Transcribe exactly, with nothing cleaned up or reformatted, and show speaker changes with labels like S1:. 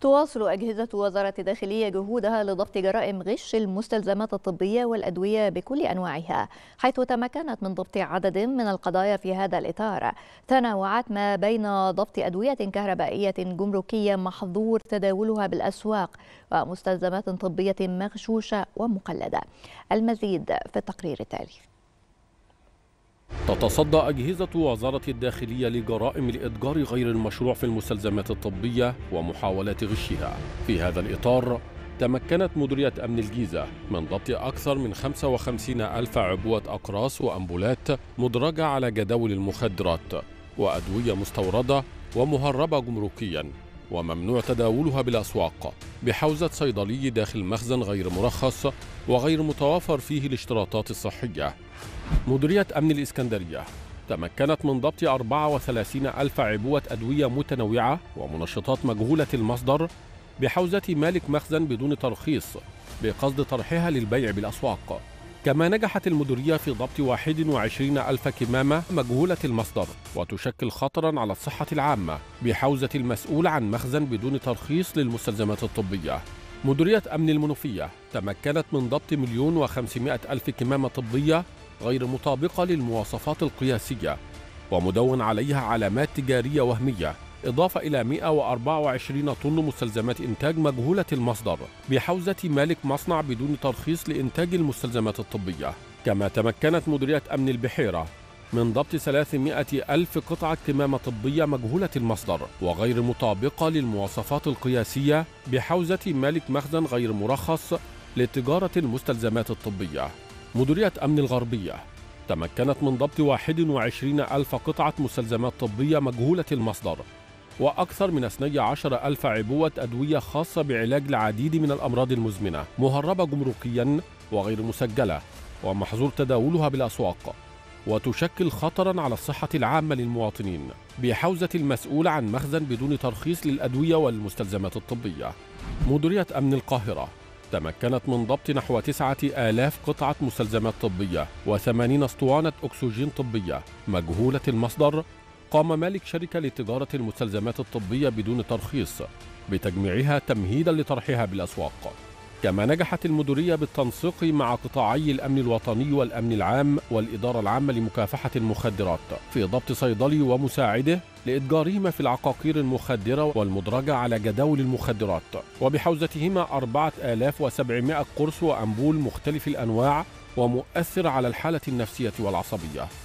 S1: تواصل أجهزة وزارة الداخلية جهودها لضبط جرائم غش المستلزمات الطبية والأدوية بكل أنواعها، حيث تمكنت من ضبط عدد من القضايا في هذا الإطار. تنوعت ما بين ضبط أدوية كهربائية جمركية محظور تداولها بالأسواق ومستلزمات طبية مغشوشة ومقلدة. المزيد في التقرير التالي.
S2: تتصدى أجهزة وزارة الداخلية لجرائم الإتجار غير المشروع في المستلزمات الطبية ومحاولات غشها. في هذا الإطار تمكنت مديرية أمن الجيزة من ضبط أكثر من خمسة وخمسين ألف عبوة أقراص وأمبولات مدرجة على جداول المخدرات وأدوية مستوردة ومهربة جمركيا وممنوع تداولها بالأسواق بحوزة صيدلي داخل مخزن غير مرخص وغير متوافر فيه الاشتراطات الصحية. مديرية أمن الإسكندرية تمكنت من ضبط أربعة وثلاثين ألف عبوة أدوية متنوعة ومنشطات مجهولة المصدر بحوزة مالك مخزن بدون ترخيص بقصد طرحها للبيع بالأسواق. كما نجحت المديرية في ضبط واحد وعشرين ألف كمامة مجهولة المصدر وتشكل خطرا على الصحة العامة بحوزة المسؤول عن مخزن بدون ترخيص للمستلزمات الطبية. مديرية أمن المنوفية تمكنت من ضبط مليون وخمسمائة ألف كمامة طبية غير مطابقة للمواصفات القياسية ومدون عليها علامات تجارية وهمية، إضافة إلى مئة وأربعة وعشرين طن مستلزمات إنتاج مجهولة المصدر بحوزة مالك مصنع بدون ترخيص لإنتاج المستلزمات الطبية. كما تمكنت مديرية أمن البحيرة من ضبط ثلاثمائة ألف قطعة كمامة طبية مجهولة المصدر وغير مطابقة للمواصفات القياسية بحوزة مالك مخزن غير مرخص لتجارة المستلزمات الطبية. مديرية أمن الغربية تمكنت من ضبط واحد وعشرين ألف قطعة مستلزمات طبية مجهولة المصدر وأكثر من اثني عشر ألف عبوة أدوية خاصة بعلاج العديد من الأمراض المزمنة مهربة جمركيا وغير مسجلة ومحظور تداولها بالأسواق وتشكل خطرا على الصحة العامة للمواطنين بحوزة المسؤول عن مخزن بدون ترخيص للأدوية والمستلزمات الطبية. مديرية أمن القاهرة تمكنت من ضبط نحو تسعة آلاف قطعة مستلزمات طبية وثمانين اسطوانة أكسجين طبية مجهولة المصدر قام مالك شركة لتجارة المستلزمات الطبية بدون ترخيص بتجميعها تمهيدا لطرحها بالأسواق. كما نجحت المديرية بالتنسيق مع قطاعي الأمن الوطني والأمن العام والإدارة العامة لمكافحة المخدرات في ضبط صيدلي ومساعده لإتجارهما في العقاقير المخدرة والمدرجة على جداول المخدرات وبحوزتهما أربعة آلاف وسبعمائة قرص وأمبول مختلف الأنواع ومؤثر على الحالة النفسية والعصبية.